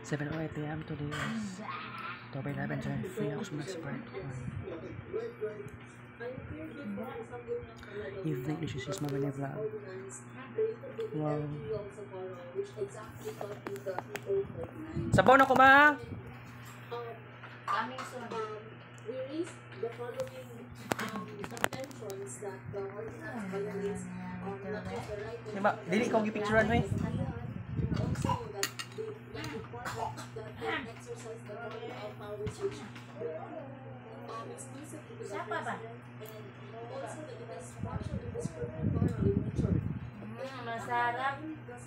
7:08 p.m. today is October 11, 2023. Ako sumunod sa part 1. Evening, this is my mini vlog. Wow. Sabaw na ko ma! We raised the following contentions that the ordinance violates not just the right Diba, dili ko gipicturean mo eh. also that they report that they exercise the powers which exclusively to the president, and also that it is partially discriminatory in nature. Masarap.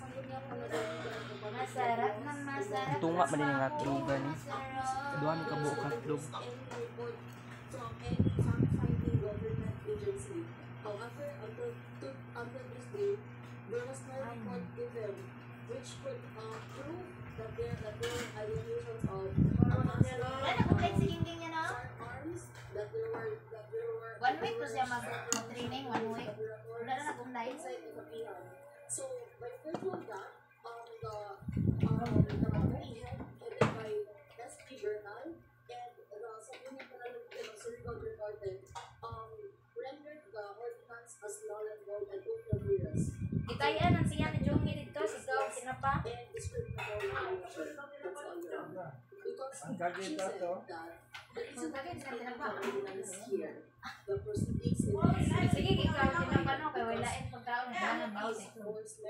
Masarap na masarap. Tunga man din yung hotdog gani. Duha ni kabuok hotdog. From any fact-finding government agency. However, until this day, there was no report given which could prove that there were allegations of firearms that there were 1 week to siya mag-training, 1 week. Wala na nag-online. So, by virtue of that, the head headed by S.P. Bernal and the Supplemental Surgical Department rendered the ordinance as null and void and ultra-virus. Ikayan ang siya ni Jomi dito, sigaw, sinapa. And discriminatory in nature. That's all you know. Because she said that the reason that it's ordinance here, the proceedings in this Sige, ikaw, sinapa no, kaya wala yung pagkaon na ng bawat ito.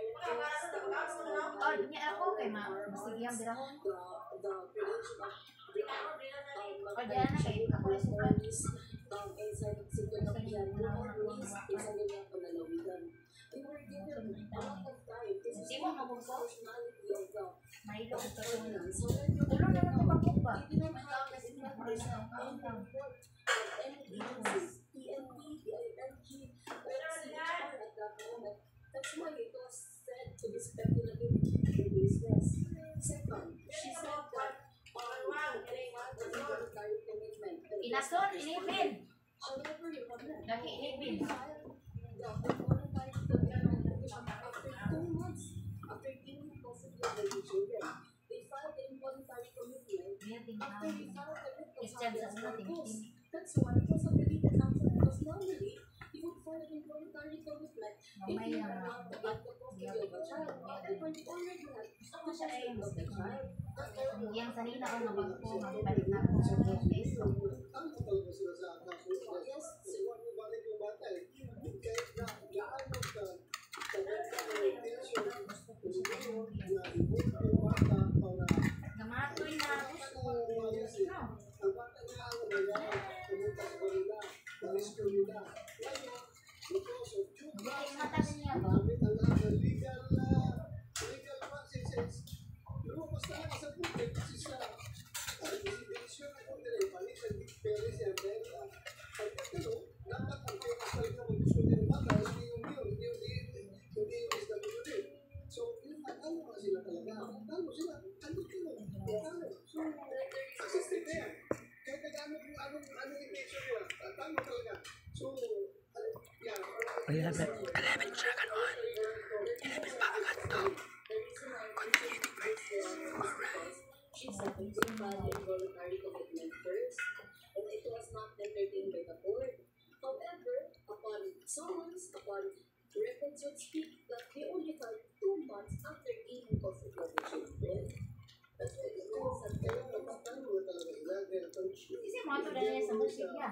Oh, niya ako, kay masigiyang dirahon. The creation of O, diyan na, kaya ako na sukat. inside the city of Piano or Luis is a ganyan panalawigan. They were given a lot of time. This is Hindi mo mabuso. functionality of the Mahilo ko ito. ordinance. So when you Tulong na naman pagkupa. they did not have the signatures of any report of any agencies, PNP, DILG, or CHR at that moment. That's why it was said to be speculative in business. Second, she said that voluntary commitment. Inason, inipin. However, you have not. Lagi inipin. After 2 months, after giving possibly the children, they filed the involuntary commitment. After they filed the report, that's why it was a deleted action because normally you would file an involuntary commitment if you have the custody of a child. However, you already have the custody of the child. Yang sanina ako mabagpo, magpalit na ako sa business. Yes, Gamatoy na ako. Hindi mata niya ba? Eleven siya kanon. 11 pa agad to. Continuing practice. Alright. She said that she filed the involuntary commitment first, and it was not entertained by the board. However, upon summons, upon records would speak that they only filed 2 months after gaining custody of the children. That's why it was at the Kasi mga ito dahil sa musik niya.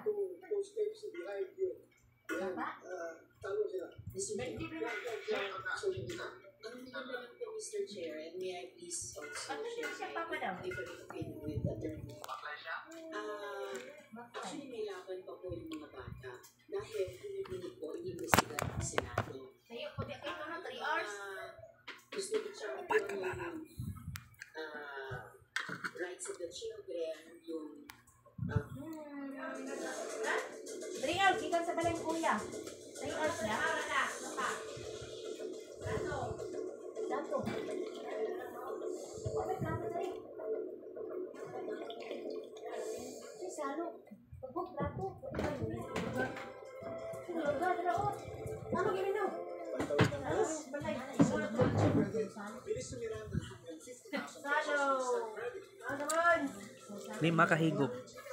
Baba? Mr. Chair, and may I please also Ano share siya my papa daw? different opinion with Attorney? Actually, may laban pa po yung mga bata dahil hinihingi po, inimbestigan ng Senado. Tayo po diya kayo na 3 hours. Gusto ko siya yung rights of the children, yung 3 hours, ikan sa balay kuya. 3 hours na. Dato. Wala plato na rin. Si Salo, pagod plato. Lugar na o. Ano gini no? Balay. Salo. 5 kahigop.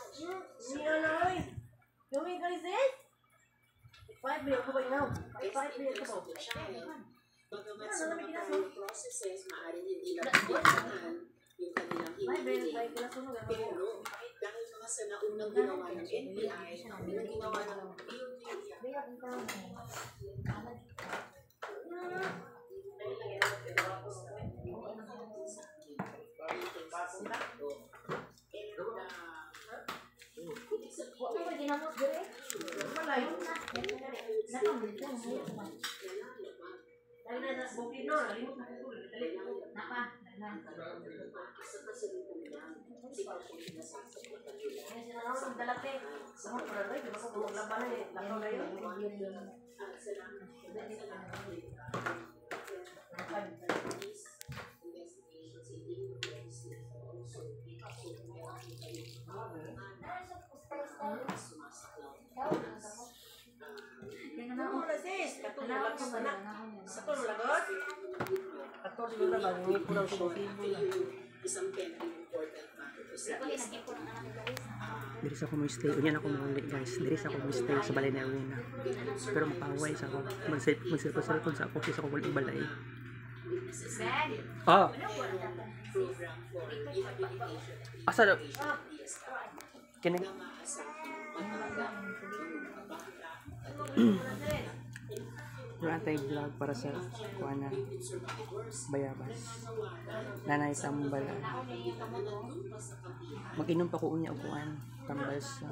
Bagamat sa mga parang processes, maaaring hindi napigilan yung kanilang hinihiling. Pero dahil mga sa naunang ginawa ng NBI, yung ginawa ng isang important matter sa Diri sa ako mo stay. Unyan ako muli guys. Diri sa ako mo stay sa balay na Erwin na. Pero mapaway sa ako. Mag-cellphone sa ako. Kasi ako walang balay. Ah! Asa na? Kini? Wala tayong vlog para sa kuana Bayabas. Nanay tambala. Mag-inom pa ko unya og kuan tambal sa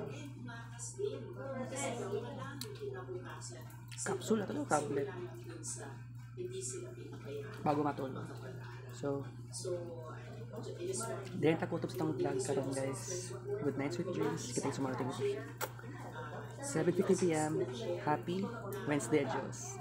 kapsula to tablet. Bago matulog. So, diyan ta kutob sa tong vlog karon guys. Good night, sweet dreams. Kita sa mga 7:50 PM. Happy Wednesday, adios.